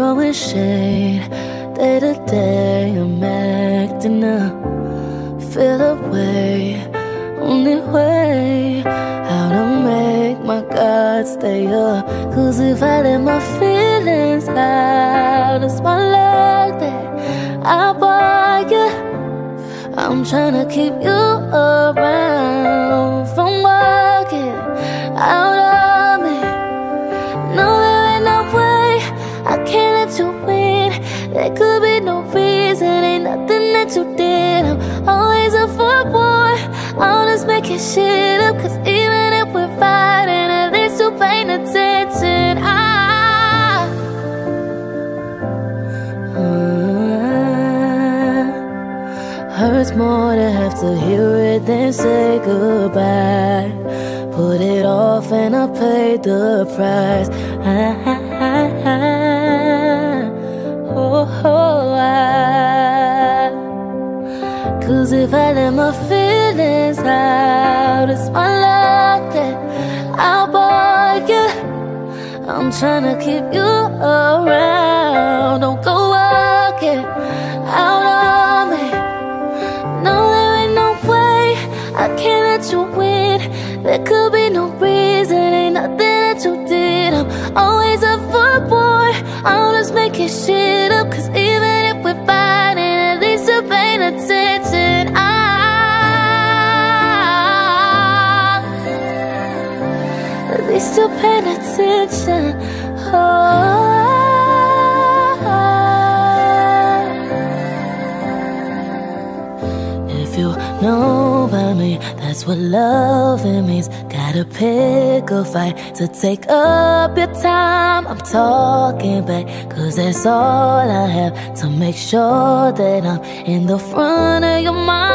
throwing shade. Day to day I'm acting up. Feel away, only way how to make my God stay up. Cause if I let my feelings out, it's my luck that I buy you. I'm tryna keep you around from working out of me. No, there ain't no way I can't let you win. There could be no reason, ain't nothing that you did. I'm always up for war, I'll just make your shit up. Cause even if we're fighting, at least you're paying attention. Hurts more to have to hear it than say goodbye. Put it off and I paid the price. Cause if I let my feelings out, it's my luck that I'll buy you. I'm tryna keep you around. Don't go walking out on me. No, there ain't no way I can't let you win. There could be no reason, ain't nothing that you did. I'm always up for war, I'll just make your shit up. Cause even if we're fighting, at least you're paying attention. At least you're paying attention. If you know about me, that's what loving means. Gotta pick a fight to take up your time. I'm talking back, cause that's all I have to make sure that I'm in the front of your mind.